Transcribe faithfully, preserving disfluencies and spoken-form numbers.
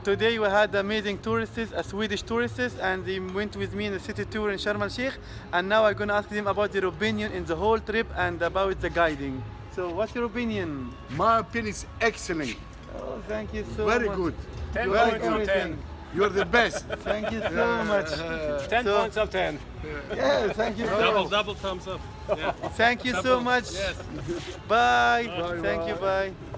today we had amazing tourists, a Swedish tourists, and they went with me in the city tour in Sharm el Sheikh. And now I'm gonna ask them about their opinion in the whole trip and about the guiding. So, what's your opinion? My opinion is excellent. Oh, thank you so Very much. good. ten Very points of ten. You're the best. Thank you so much. ten So- points of ten. Yeah, thank you so Double, much. double thumbs up. Yeah. Thank you so much. Yes. Bye. Bye, Thank you. bye. Bye.